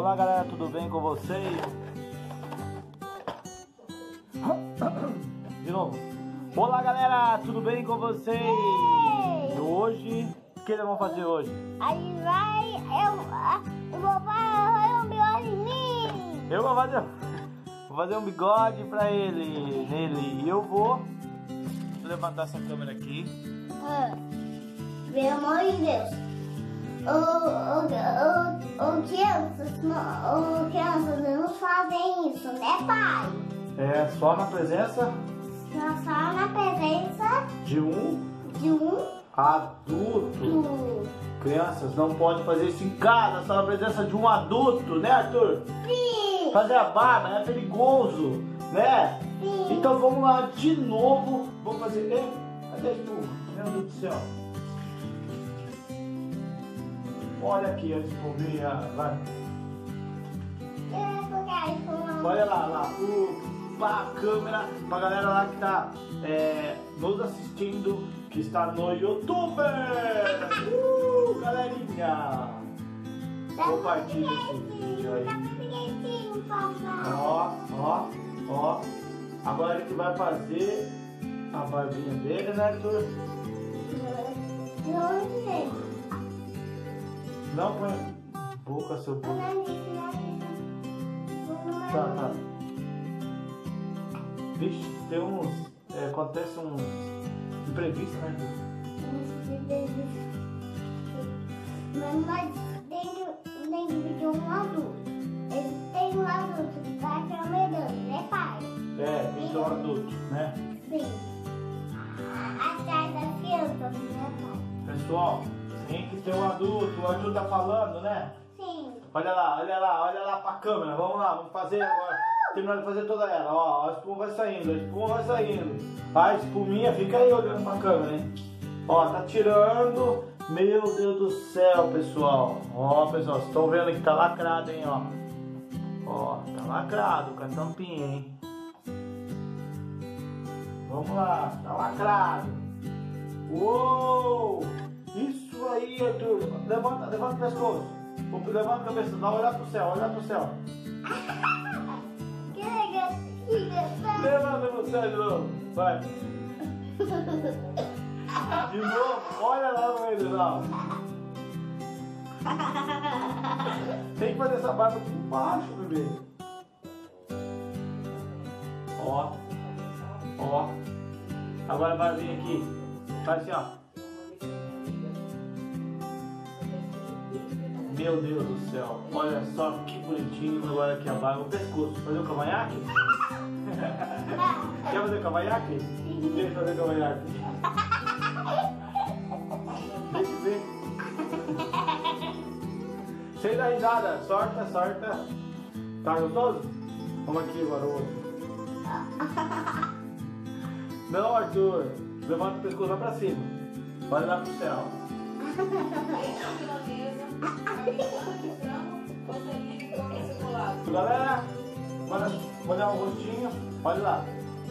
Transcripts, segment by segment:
Olá galera, tudo bem com vocês? De novo. Olá galera, tudo bem com vocês? Ei! Hoje, o que eles vão fazer hoje? Aí eu vou fazer um bigodezinho. Eu vou fazer um bigode pra nele. E eu vou levantar essa câmera aqui. Pelo amor de Deus. Crianças não fazem isso, né, pai? É só na presença Só na presença de um de um adulto. Crianças não podem fazer isso em casa, só na presença de um adulto, né, Arthur? Sim. Fazer a barba é perigoso, né? Sim. Então vamos lá de novo. Vamos fazer. Ei, cadê a espuma? Meu Deus do céu. Olha aqui a espuminha. Vai. Olha lá. Pra câmera, pra galera lá que tá nos assistindo, que está no YouTube. Galerinha. Compartilha esse vídeo aí. Ó. Agora ele vai fazer a barbinha dele, né, Arthur? Não põe boca, seu boca. Tá. Vixe, tem uns. Acontece uns imprevistos, né? Mas tem que pedir um adulto. Ele tem um adulto que tá caminhando, né, pai? Tem um adulto, né? Sim. Atrás das crianças, né, pai? Pessoal, tem que ter um adulto. O Arthur tá falando, né? Sim. Olha lá pra câmera. Vamos lá, vamos fazer agora. Terminar de fazer toda ela. Ó, a espuma vai saindo. A espuminha fica aí olhando pra câmera, hein? Ó, tá tirando. Meu Deus do céu, pessoal. Ó, pessoal, vocês estão vendo que tá lacrado, hein, ó. Ó, tá lacrado com a tampinha, hein? Vamos lá, tá lacrado. Uou! Isso aí, Arthur. Levanta o pescoço. Levanta a cabeça, dá uma olhada pro céu. Que legal. Levanta pro céu de novo. Vai. De novo, olha lá no meio lá. Tem que fazer essa barba aqui embaixo, bebê. Ó. Agora a barbinha aqui. Faz assim, ó. Meu Deus do céu. Olha só que bonitinho. Agora aqui a barba, o pescoço. Fazer o cavanhaque? Quer fazer o cavanhaque? Deixa eu fazer o cavanhaque. Deixa eu ver. Sem dar risada. Sorta. Tá gostoso? Vamos aqui agora o outro. Não, Arthur. Levanta o pescoço lá pra cima. Olha lá pro céu. Galera, olha o rostinho. Olha lá.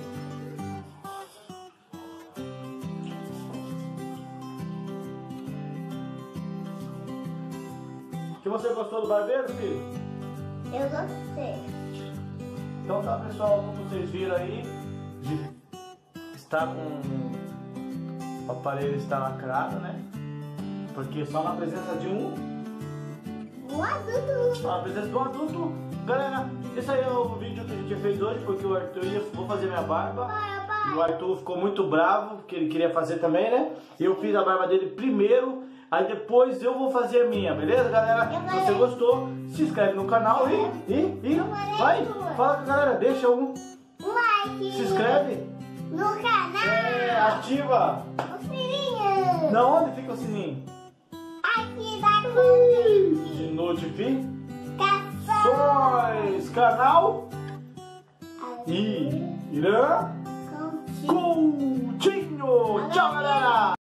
Que você gostou do barbeiro, filho? Eu gostei. Então tá, pessoal, como vocês viram aí, está com o aparelho está lacrado, né? Porque só na presença de um adulto. Só na presença do adulto. Galera, esse aí é o vídeo que a gente fez hoje, porque o Arthur vou fazer minha barba. E o Arthur ficou muito bravo, porque ele queria fazer também, né? Eu fiz a barba dele primeiro, aí depois eu vou fazer a minha, beleza, galera? Se você gostou, se inscreve no canal e vai, fala com a galera, deixa um like. Se inscreve. No canal. Ativa. O sininho. Na onde fica o sininho? Aqui da frente. De notificações. Canal Irã Coutinho. Tchau, galera.